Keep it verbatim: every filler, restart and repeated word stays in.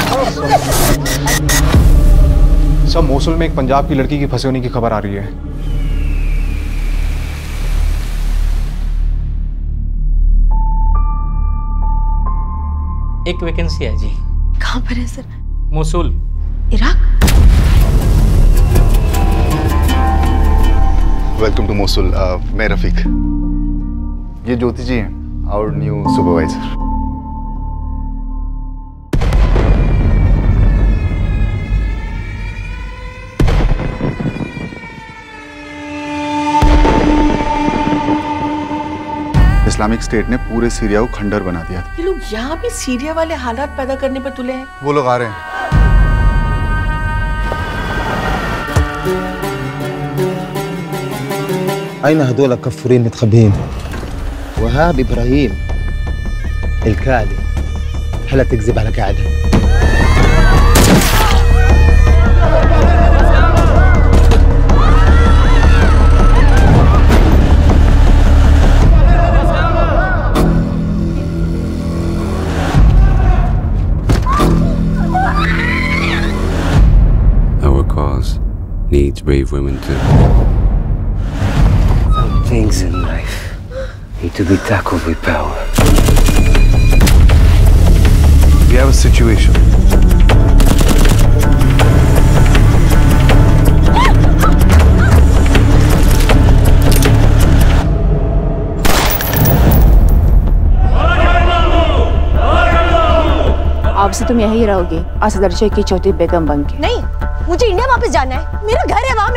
सब मोसुल में एक पंजाब की लड़की की फंसे होने की खबर आ रही है। एक वैकेंसी है जी। कहाँ पर है sir? Mosul, Iraq. Welcome to Mosul. मैं रफीक, ये ज्योति जी हैं, our new supervisor. Islamic State ने पूरे सीरिया को खंडर बना दिया। ये लोग यहाँ भी सीरिया वाले हालात पैदा करने पर तुले हैं। वो लोग आ रहे हैं। أين هذول الكفورين متخبيين؟ وهاب إبراهيم الكالي، هلا تكذب على قاعدة. Our cause needs brave women too. Things in life need to be tackled with power. We have a situation. अब से तुम यहीं रहोगी असदर शेख की छोटी बेगम बन के। नहीं, मुझे इंडिया वापस जाना है। मेरा घर है वहाँ,